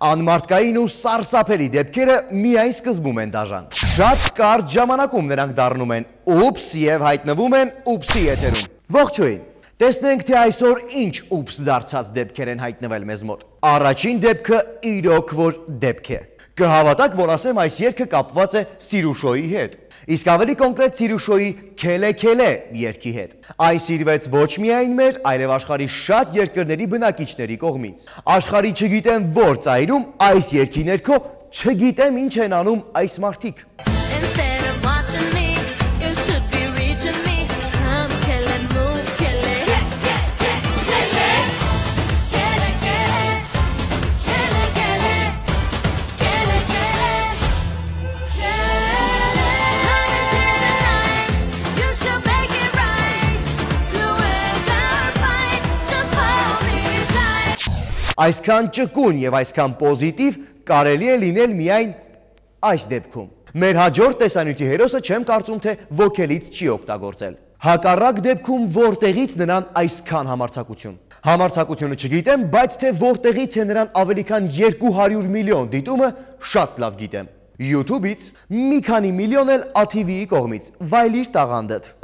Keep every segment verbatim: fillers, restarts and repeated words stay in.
Անմարդկային ու սարսափելի դեպքերը միայն սկզբում են դաժան։ Շատ կարճ ժամանակում նրանք դառնում են ուպս եւ հայտնվում են ուպսի եթերում։ Ողջույն։ Տեսնենք, թե այսօր ինչ ուպս դարձած դեպքեր են հայտնվել մեզ մոտ։ Առաջին դեպքը իրոք որ դեպք է։ Կհավատաք, որ ասեմ, այս երգը կապված է Սիրուշոյի հետ։ Իսկ ավելի կոնկրետ Սիրուշոյի «Քելե քելե» երգի հետ։ Այն սիրվեց ոչ միայն մեր, այլև աշխարհի շատ երկրների բնակիչների կողմից։ Աշխարհի չգիտեմ որ ծայրում այս երգի ներքո չգիտեմ ինչ են անում այս մարդիկ։ Այսքան ճկուն եւ այսքան պոզիտիվ կարելի է լինել միայն այս դեպքում։ Մեր հաջորդ տեսանյութի հերոսը չեմ կարծում, թե ոգելից չի օգտագործել։ Հակառակ դեպքում որտեղից նրան այսքան համարձակություն։ Համարձակությունը չգիտեմ, բայց թե որտեղից է նրան ավելի քան երկու հարյուր միլիոն դիտումը, շատ լավ գիտեմ։ YouTube-ից, մի քանի միլիոն էլ A T V-ի կողմից։ Վայլիր տաղանդդ։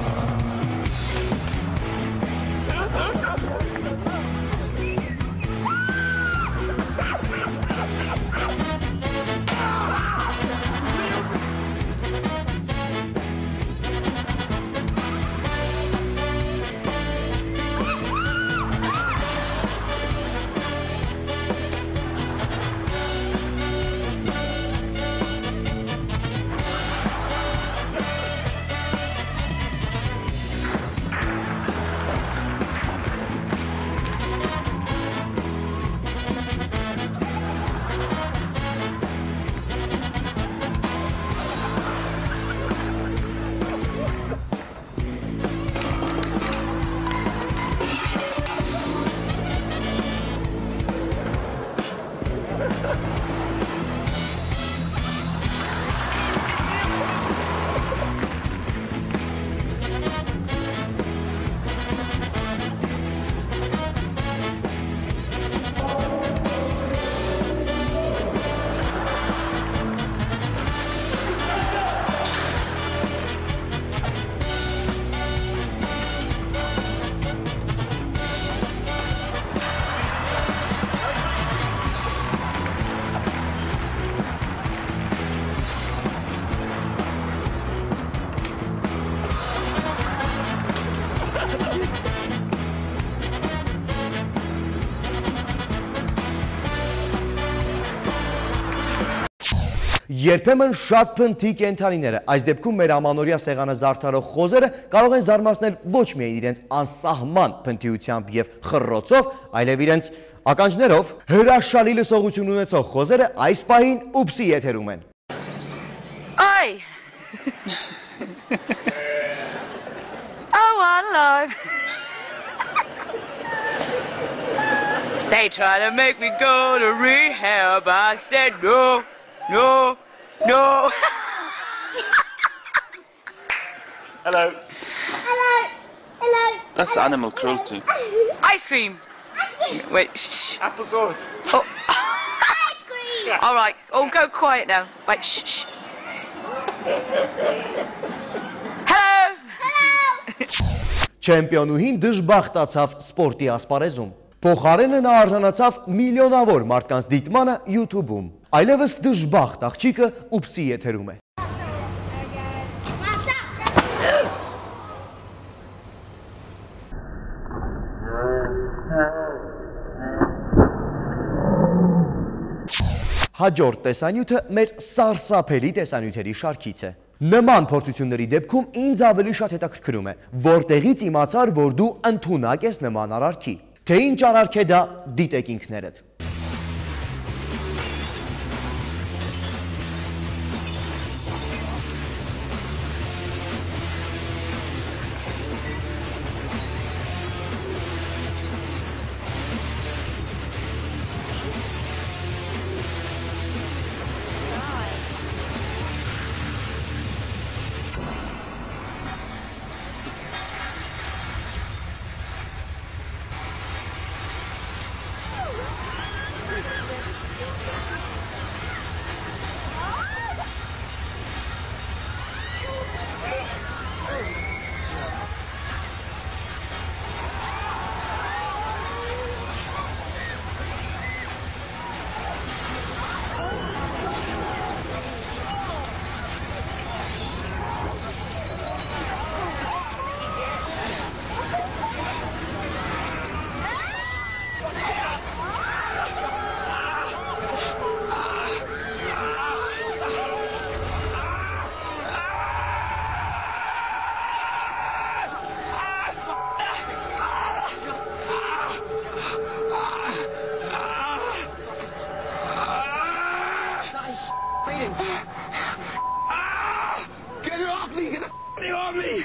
Երբեմն շատ փնթի կենդանիները, այս դեպքում մեր ամանորյա սեղանը զարդարող խոզերը կարող են զարմացնել ոչ միայն իրենց անսահման փնթիությամբ եւ խռռոցով, այլև իրենց ականջներով։ Հրաշալի լսողություն ունեցող խոզերը այս պահին ուպսի եթերում են։ Oi! Oh, hello! They try to make me go to rehab. I said no, no, no. Hello. Hello. Hello. That's Hello. animal cruelty. Ice cream. Wait, shh. Applesauce. Oh. Ice cream. All right. Oh, go quiet now. Wait, shh, shh. Hello. Hello. Չեմպիոնուհին դժբախտացավ սպորտի ասպարեզում։ Փոխարենը նա արժանացավ միլիոնավոր մարդկանց դիտմանը YouTube-ում։ Այլևս դժբախտ աղջիկը ուպսի եթերում է։ Հաջորդ տեսանյութը մեր սարսափելի տեսանյութերի շարքից է։ Նման փորձությունների դեպքում ինձ ավելի շատ հետաքրքրում է, որտեղից իմացար, որ դու ընդունակ ես նման արարքի։ Թե ինչ արարք է դա, դիտեք ինքներդ։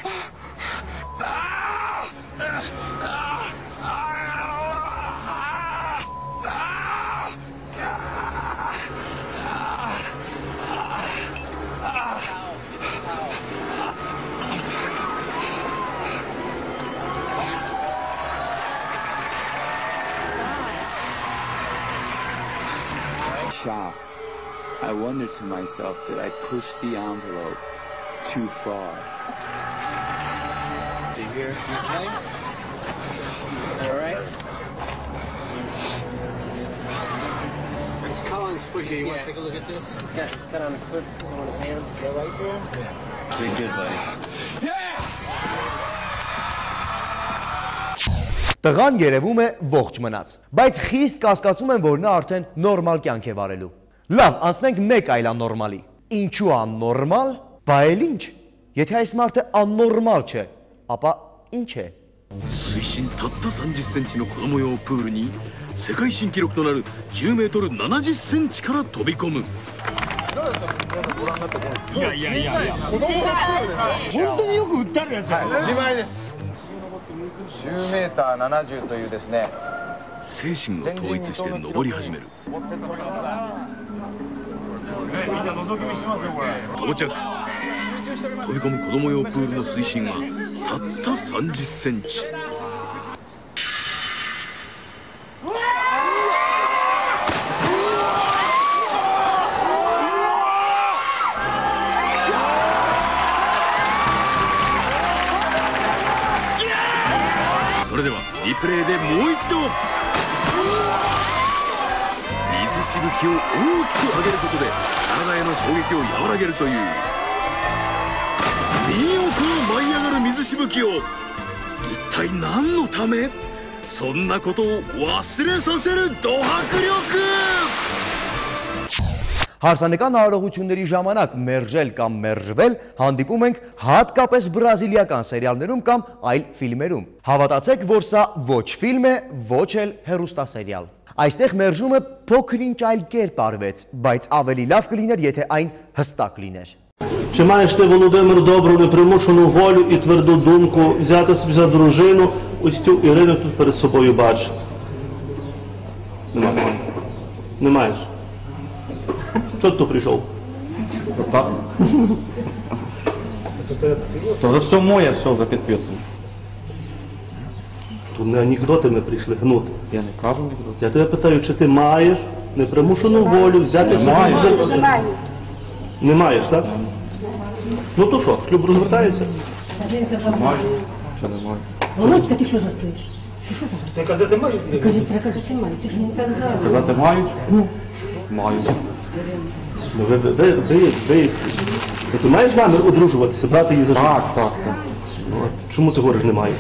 Shocked. I wondered to myself, did I push the envelope too far? Do you hear me play? Is that all right? It's cut on his foot here. You want to take a look at this? It's got, it's cut on his foot. It's on his hand. They're right there? Yeah. Doing good, buddy. Տղան երևում է ողջ մնաց, բայց խիստ կասկածում եմ, որ նա արդեն նորմալ կյանք է վարելու։ Լավ, անցնենք մեկ այլ աննորմալի։ Ինչու աննորմալ, բա էլ ինչ։ Եթե այս մարդը աննորմալ չէ, ապա ինչ է։ 水深たったさんじゅっセンチの子供用プールに世界新記録となるじゅうメートルななじゅっセンチから飛び込む。 いやいやいやいや子供のプールですよ。本当によく売ってあるやつだよ。自前です。 じゅうメーターななじゅうというですね。 精神を統一して登り始める。 みんな覗き見しますよこれ。 到着。飛び込む子供用プールの水深はたったさんじゅっセンチ。それではリプレイでもう一度。水しぶきを大きく上げることで体への衝撃を和らげるという身をこう舞い上がる水しぶきを一体何のため？そんなことを忘れさせるド迫力。 Հարսանեկան արարողությունների ժամանակ մերժել կամ մերժվել հանդիպում ենք հատկապես բրազիլիական սերիալներում կամ այլ ֆիլմերում։ Հավատացեք, որ սա ոչ ֆիլմ է, ոչ էլ հեռուստասերիալ։ Այստեղ մերժումը փոքր-ինչ այլ կերպ արվեց, բայց ավելի լավ կլիներ, եթե այն հստակ լիներ։ Чи маєш ти, Володимир, добру непримушену волю і тверду думку взяти собі за дружину ось цю Ірину тут перед собою бачиш? Нема. Не маєш? Чого ти тут прийшов? Так. То вже все моє, все вже підписано. Тут не анекдоти ми прийшли гнути. Я не кажу анекдоти. Я тебе питаю, чи ти маєш непримушену волю взяти собі за дружину? Не маєш, так? Ну то що, шлюб розвертається? Маю. Чи не маю? Володька, ти що жартуєш? Ти казати маю? Кажи, треба казати маю, ти ж не казав. Казати мають? Маю. Ну ви, ви, ви, ви, ви, ти маєш намір одружуватися, брати її за життя? Так, так, так. Ну, а чому ти говориш немає?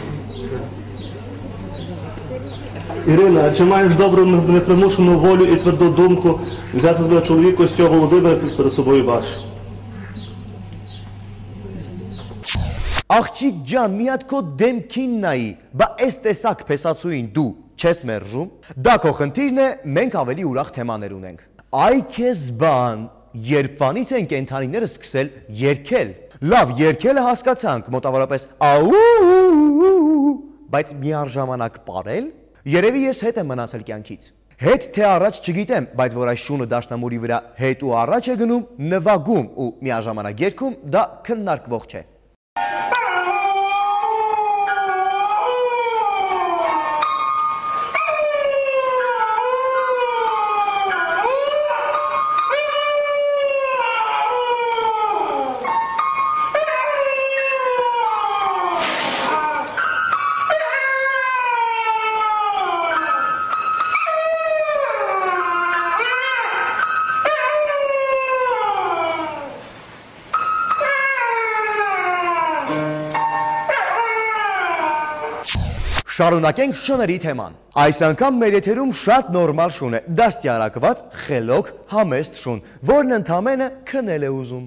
Ірина, а чи маєш добру непримушену волю і тверду думку взяти себе чоловіка ось цього Володимира перед собою бачиш? Աղջիկ ջան, մի հատ քո դեմքին նայի, բա այս տեսակ փեսացուին դու չես մերժում։ Դա քո խնդիրն է, մենք ավելի ուրախ թեմաներ ունենք։ Այ քեզ բան, երբվանից են կենդանիները սկսել երգել։ Լավ, երգելը հասկացանք, մոտավորապես աու, բայց միառժամանակ ապարել։ Երևի ես հետ եմ մնացել կյանքից։ Հետ թե առաջ չգիտեմ, բայց որ այս շունը դաշնամուրի վրա հետ ու առաջ է գնում, նվագում ու միաժամանակ երգում, դա քննարկվող չէ։ Շարունակենք շների թեման։ Այս անգամ մեր եթերում շատ նորմալ շուն է, դաստիարակված, խելոք, համեստ շուն, որն ընդամենը քնել է ուզում։